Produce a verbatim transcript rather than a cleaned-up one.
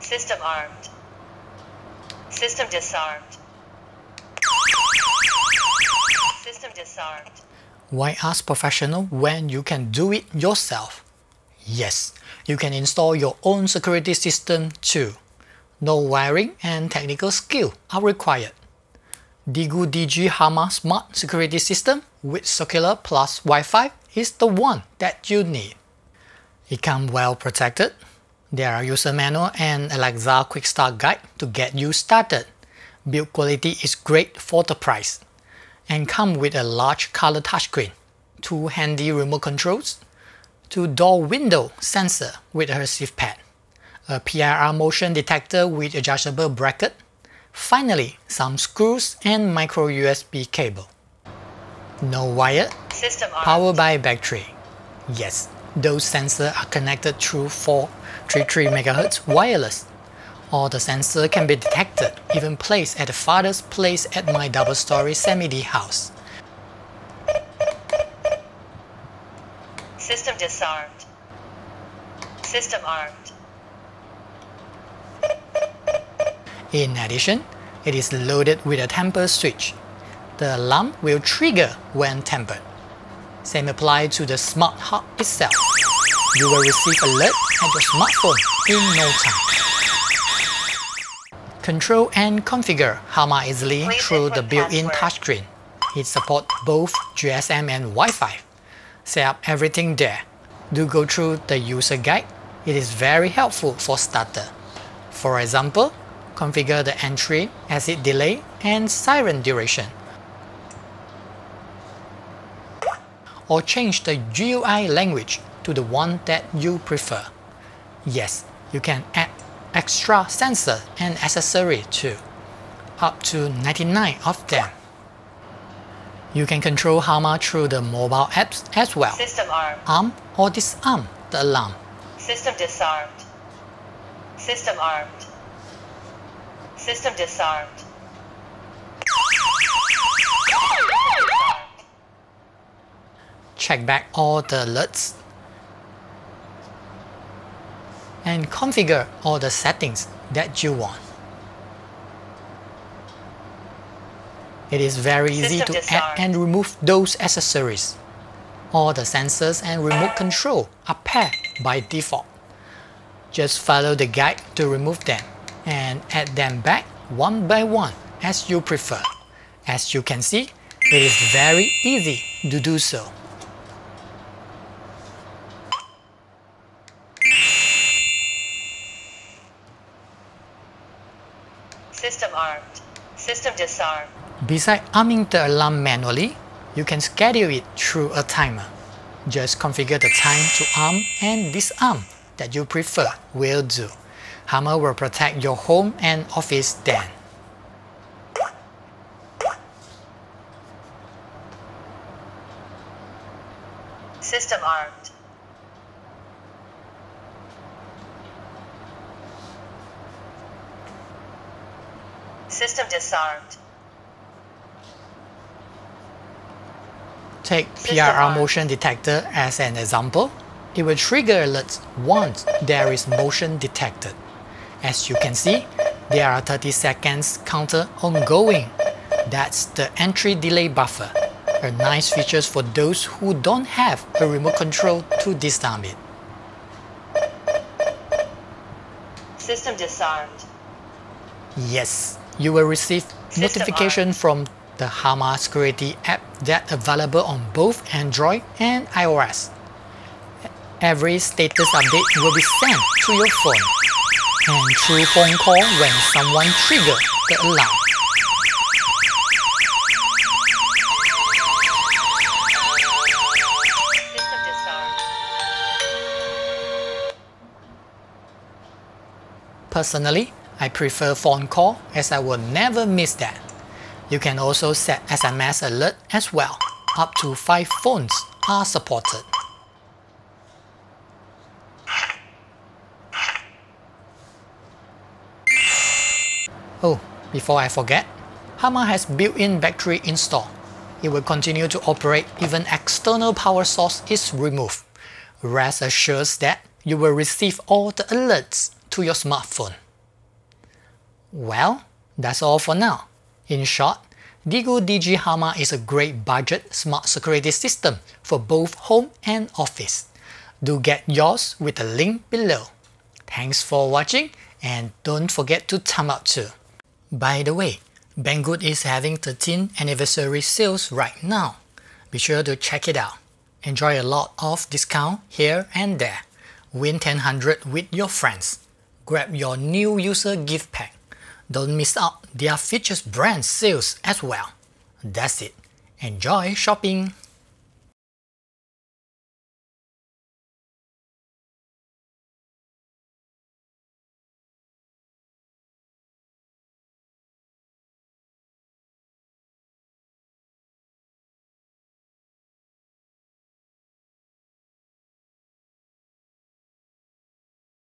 System armed. System disarmed. System disarmed. Why ask professional when you can do it yourself? Yes, you can install your own security system too. No wiring and technical skill are required. DIGOO D G-HAMA Smart Security System with cellular plus Wi-Fi is the one that you need. It comes well protected. There are user manual and Alexa quick start guide to get you started. Build quality is great for the price. And come with a large color touchscreen, two handy remote controls, two door window sensor with adhesive pad, a P I R motion detector with adjustable bracket, finally some screws and micro U S B cable. No wire, System armed. powered by battery. Yes, those sensors are connected through four thirty-three megahertz wireless. All the sensors can be detected, even placed at the farthest place at my double-story semi-D house. System disarmed. System armed. In addition, it is loaded with a tamper switch. The alarm will trigger when tampered. Same applies to the smart hub itself. You will receive alert at your smartphone in no time. Control and configure HAMA easily Please through the input built-in password. touchscreen. It supports both G S M and Wi-Fi. Set up everything there. Do go through the user guide. It is very helpful for starter. For example, configure the entry, exit delay, and siren duration. Or change the G U I language to the one that you prefer. Yes, you can add extra sensor and accessory too, up to ninety-nine of them. You can control HAMA through the mobile apps as well. System armed. Arm or disarm the alarm. System disarmed. System armed. System disarmed. Check back all the alerts and configure all the settings that you want. It is very easy System to disarmed. add and remove those accessories. All the sensors and remote control are paired by default. Just follow the guide to remove them and add them back one by one as you prefer. As you can see, it is very easy to do so. System armed. System disarmed. Besides arming the alarm manually, you can schedule it through a timer. Just configure the time to arm and disarm that you prefer will do. HAMA will protect your home and office then. System armed. System disarmed. Take System P I R armed. motion detector as an example. It will trigger alerts once there is motion detected. As you can see, there are thirty seconds counter ongoing. That's the entry delay buffer, a nice feature for those who don't have a remote control to disarm it. System disarmed. Yes, you will receive System notification from the HAMA security app that's available on both Android and iOS. Every status update will be sent to your phone and through phone call when someone triggers the alarm. System disarmed. Personally, I prefer phone call as I will never miss that. You can also set S M S alert as well. Up to five phones are supported. Oh, before I forget, HAMA has built-in battery installed. It will continue to operate even external power source is removed. Rest assured that you will receive all the alerts to your smartphone. Well, that's all for now. In short, DIGOO D G-HAMA is a great budget smart security system for both home and office. Do get yours with the link below. Thanks for watching and don't forget to thumb up too. By the way, Banggood is having thirteenth anniversary sales right now. Be sure to check it out. Enjoy a lot of discount here and there. Win ten hundred with your friends. Grab your new user gift pack. Don't miss out their features brand sales as well. That's it. Enjoy shopping!